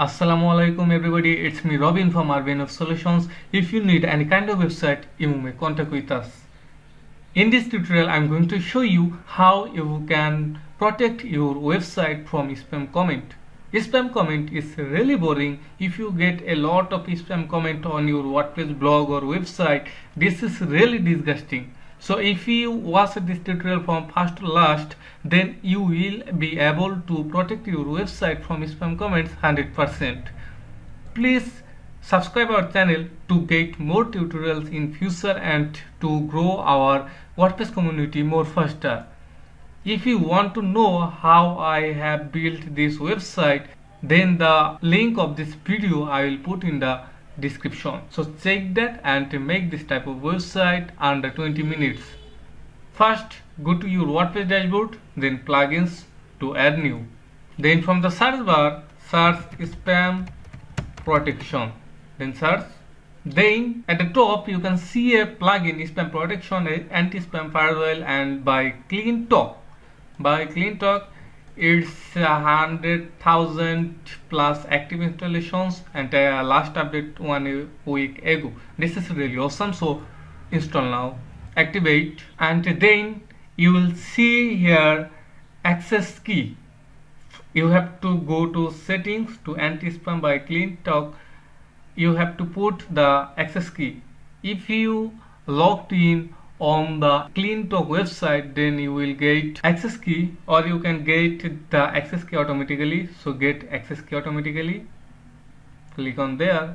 Assalamualaikum everybody, it's me Robin from RBN Solutions. If you need any kind of website, you may contact with us. In this tutorial, I'm going to show you how you can protect your website from spam comment. Spam comment is really boring. If you get a lot of spam comment on your WordPress blog or website, this is really disgusting. So if you watch this tutorial from first to last, then you will be able to protect your website from spam comments 100%. Please subscribe our channel to get more tutorials in future and to grow our WordPress community more faster. If you want to know how I have built this website, then the link of this video I will put in the description. So check that and make this type of website under 20 minutes. First, go to your WordPress dashboard, then plugins to add new. Then from the search bar, search spam protection. Then search. Then at the top you can see a plugin spam protection, anti-spam firewall, and by CleanTalk. By CleanTalk, it's 100,000 plus active installations, and last update 1 week ago. This is really awesome, so install now, activate, and then you will see here access key. You have to go to settings to anti-spam by CleanTalk. You have to put the access key. If you logged in on the CleanTalk website, then you will get access key, or you can get the access key automatically. So get access key automatically, click on there,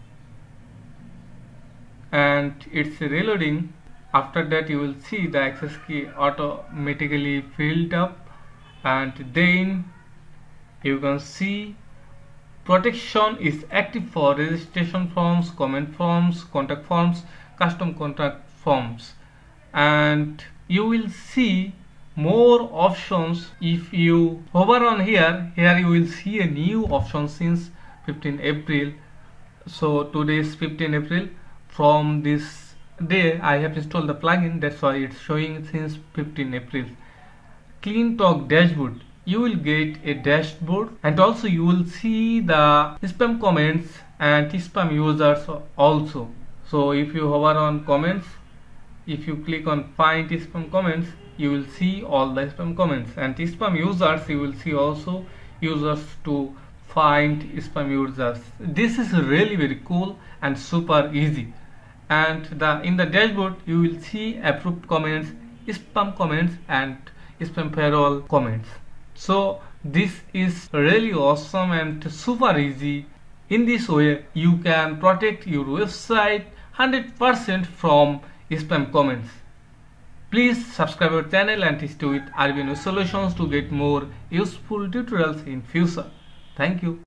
and it's reloading. After that you will see the access key automatically filled up, and then you can see protection is active for registration forms, comment forms, contact forms, custom contact forms. And you will see more options. If you hover on here you will see a new option since 15 April. So today is 15 April. From this day I have installed the plugin, that's why it's showing since 15 April. CleanTalk dashboard. You will get a dashboard, and also you will see the spam comments and spam users also. So if you hover on comments, if you click on find spam comments, you will see all the spam comments, and spam users you will see also users to find spam users. This is really very cool and super easy. And in the dashboard you will see approved comments, spam comments, and spam firewall comments. So this is really awesome and super easy. In this way you can protect your website 100% from spam comments. Please subscribe our channel and stay with RBN Solutions to get more useful tutorials in future. Thank you.